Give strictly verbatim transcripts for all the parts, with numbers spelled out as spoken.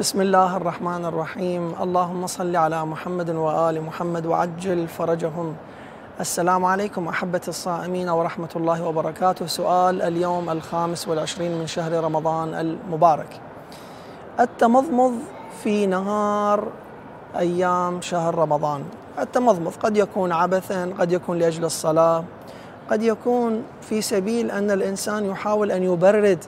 بسم الله الرحمن الرحيم. اللهم صل على محمد وآل محمد وعجل فرجهم. السلام عليكم أحبة الصائمين ورحمة الله وبركاته. سؤال اليوم الخامس والعشرين من شهر رمضان المبارك: التمضمض في نهار أيام شهر رمضان. التمضمض قد يكون عبثا، قد يكون لأجل الصلاة، قد يكون في سبيل أن الإنسان يحاول أن يبرد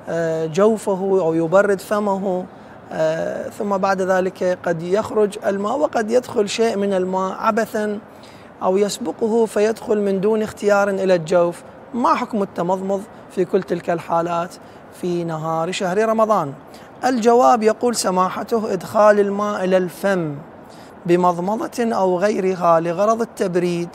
جوفه أو يبرد فمه، ثم بعد ذلك قد يخرج الماء وقد يدخل شيء من الماء عبثا أو يسبقه فيدخل من دون اختيار إلى الجوف. ما حكم التمضمض في كل تلك الحالات في نهار شهر رمضان؟ الجواب يقول سماحته: إدخال الماء إلى الفم بمضمضة أو غيرها لغرض التبريد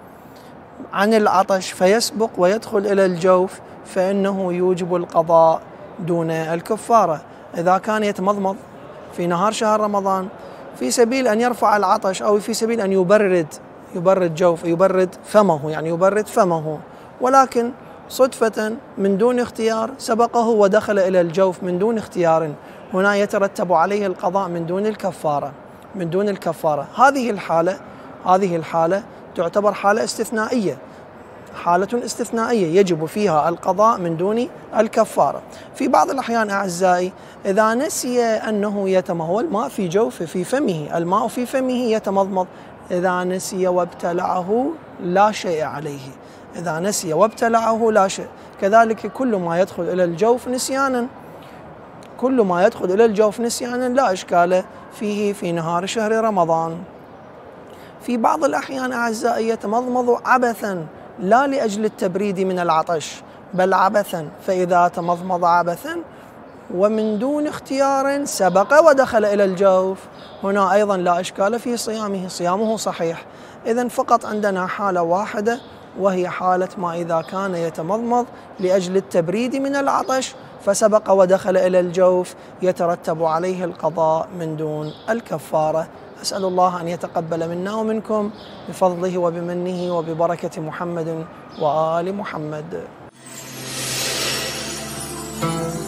عن العطش فيسبق ويدخل إلى الجوف فإنه يوجب القضاء دون الكفارة. إذا كان يتمضمض في نهار شهر رمضان في سبيل أن يرفع العطش أو في سبيل أن يبرد يبرد جوف يبرد فمه يعني يبرد فمه، ولكن صدفة من دون اختيار سبقه ودخل إلى الجوف من دون اختيار، هنا يترتب عليه القضاء من دون الكفارة من دون الكفارة. هذه الحالة هذه الحالة تعتبر حالة استثنائية حالة استثنائية يجب فيها القضاء من دون الكفارة. في بعض الأحيان أعزائي إذا نسي أنه يتمضمض، الماء في جوفه في فمه الماء في فمه يتمضمض، إذا نسي وابتلعه لا شيء عليه إذا نسي وابتلعه لا شيء. كذلك كل ما يدخل إلى الجوف نسيانا كل ما يدخل إلى الجوف نسيانا لا إشكال فيه في نهار شهر رمضان. في بعض الأحيان أعزائي يتمضمض عبثا لا لأجل التبريد من العطش بل عبثا، فإذا تمضمض عبثا ومن دون اختيار سبق ودخل إلى الجوف هنا أيضا لا إشكال في صيامه صيامه صحيح. إذن فقط عندنا حالة واحدة وهي حالة ما إذا كان يتمضمض لأجل التبريد من العطش فسبق ودخل إلى الجوف يترتب عليه القضاء من دون الكفارة. أسأل الله أن يتقبل منا ومنكم بفضله وبمنه وببركة محمد وآل محمد.